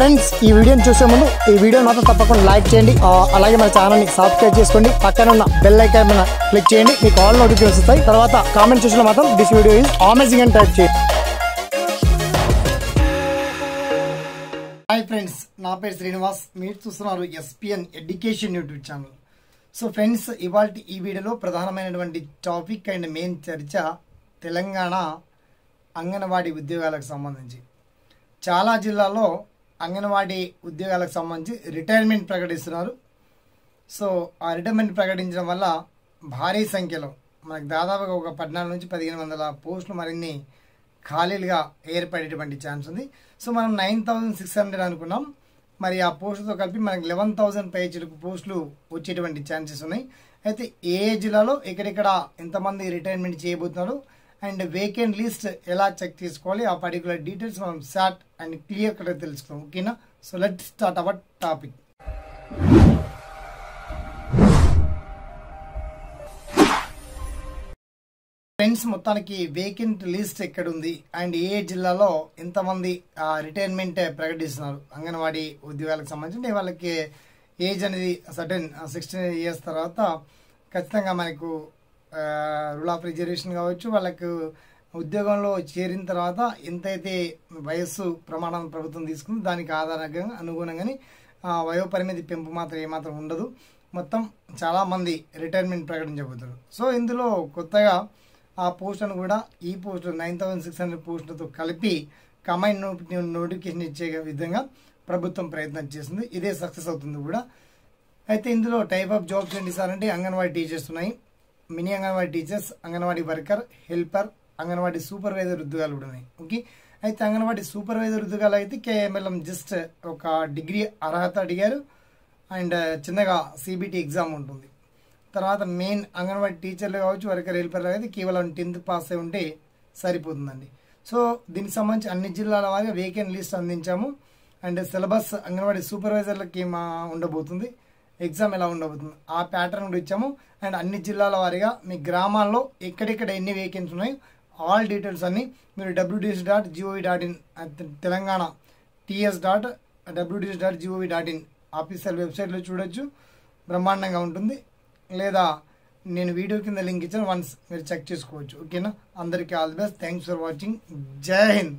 Friends ఈ వీడియోని చూసే ముందు ఈ వీడియో మాత్రం తప్పకుండా లైక్ చేయండి, అలాగే మన ఛానల్ని సబ్స్క్రైబ్ చేసుకోండి, పక్కన ఉన్న బెల్ ఐకాన్ మీద క్లిక్ చేయండి, మీకు ఆల్ నోటిఫికేషన్స్ వస్తాయి. తర్వాత కామెంట్ సెక్షన్లో మాత్రం దిస్ వీడియో ఈజ్ అమేజింగ్ అని టైప్ చేయండి. హాయ్ ఫ్రెండ్స్, నా పేరు శ్రీనివాస్, మీరు చూస్తున్నారు SPN education YouTube channel. So friends, ఇవాళ ఈ వీడియోలో ప్రధానమైనటువంటి టాపిక్ అండ్ మెయిన్ చర్చ తెలంగాణ అంగన్వాడీ ఉద్యోగాలకు సంబంధించి. చాలా జిల్లాల్లో అంగన్వాడీ ఉద్యోగాలకు సంబంధించి రిటైర్మెంట్ ప్రకటిస్తున్నారు. సో ఆ రిటైర్మెంట్ ప్రకటించడం వల్ల భారీ సంఖ్యలో మనకు దాదాపుగా ఒక 14 నుంచి 1500 పోస్టులు మరిన్ని ఖాళీలుగా ఏర్పడేటువంటి ఛాన్స్ ఉంది. సో మనం 9600 అనుకున్నాం, మరి ఆ పోస్టులతో కలిపి మనకి 11000 పైచిలకు పోస్టులు వచ్చేటువంటి ఛాన్సెస్ ఉన్నాయి. అయితే ఏ జిల్లాలో ఎక్కడెక్కడ ఎంతమంది రిటైర్మెంట్ చేయబోతున్నారు అండ్ వేకెంట్ లిస్ట్ ఎలా చెక్ చేసుకోవాలి, ఆ పర్టికులర్ డీటెయిల్స్ మనం షార్ట్ అండ్ క్లియర్ కట్గా తెలుసుకుందాం. ఓకేనా? So let start our topic. Friends, మొత్తానికి వేకెంట్ లిస్ట్ ఎక్కడుంది అండ్ ఏ జిల్లాలో ఎంతమంది రిటైర్మెంట్ ప్రకటిస్తున్నారు అంగన్వాడీ ఉద్యోగాలకు సంబంధించి, వాళ్ళకి ఏజ్ అనేది సర్టెన్ 16 years తర్వాత ఖచ్చితంగా మనకు రూల్ ఆఫ్ రిజర్వేషన్ కావచ్చు, వాళ్ళకు ఉద్యోగంలో చేరిన తర్వాత ఎంతైతే వయస్సు ప్రమాణం ప్రభుత్వం తీసుకుంది దానికి ఆధారంగా అనుగుణంగానే వయోపరిమితి పెంపు మాత్రం ఏమాత్రం ఉండదు. మొత్తం చాలామంది రిటైర్మెంట్ ప్రకటించబోతారు. సో ఇందులో కొత్తగా ఆ పోస్టులను కూడా ఈ పోస్టులు 9600 పోస్టులతో కలిపి కంబైన్ నోటిఫికేషన్ ఇచ్చే విధంగా ప్రభుత్వం ప్రయత్నం చేస్తుంది. ఇదే సక్సెస్ అవుతుంది కూడా. అయితే ఇందులో టైప్ ఆఫ్ జాబ్స్ ఏంటి సార్ అంటే, అంగన్వాడీ టీచర్స్ ఉన్నాయి, mini anganwadi teachers, anganwadi worker, helper, anganwadi supervisor ఉద్యోగాలు కూడా ఉన్నాయి. ఓకే, అయితే అంగన్వాడీ సూపర్వైజర్ ఉద్యోగాలు అయితే కేఎంఎల్ఎం జస్ట్ ఒక డిగ్రీ అర్హత అడిగారు అండ్ చిన్నగా సిబిటి ఎగ్జామ్ ఉంటుంది. తర్వాత మెయిన్ అంగన్వాడీ టీచర్లు కావచ్చు, వర్కర్, హెల్పర్లు అయితే కేవలం 10th పాస్ అయి ఉంటే సరిపోతుందండి. సో దీనికి సంబంధించి అన్ని జిల్లాల వారిగా వేకెంట్ లిస్ట్ అందించాము అండ్ సిలబస్ అంగన్వాడీ సూపర్వైజర్లకి ఉండబోతుంది, ఎగ్జామ్ ఎలా ఉండబోతుంది ఆ ప్యాటర్న్ కూడా ఇచ్చాము. అండ్ అన్ని జిల్లాల వారిగా మీ గ్రామాల్లో ఎక్కడెక్కడ ఎన్ని వేకెన్సీ ఉన్నాయో ఆల్ డీటెయిల్స్ అన్ని మీరు www.gov.in తెలంగాణ ts.www.gov.in ఆఫీషియల్ వెబ్సైట్లో చూడొచ్చు. బ్రహ్మాండంగా ఉంటుంది. లేదా నేను వీడియో కింద లింక్ ఇచ్చాను, వన్స్ మీరు చెక్ చేసుకోవచ్చు. ఓకేనా? అందరికీ all the best. Thanks for watching. జై హింద్.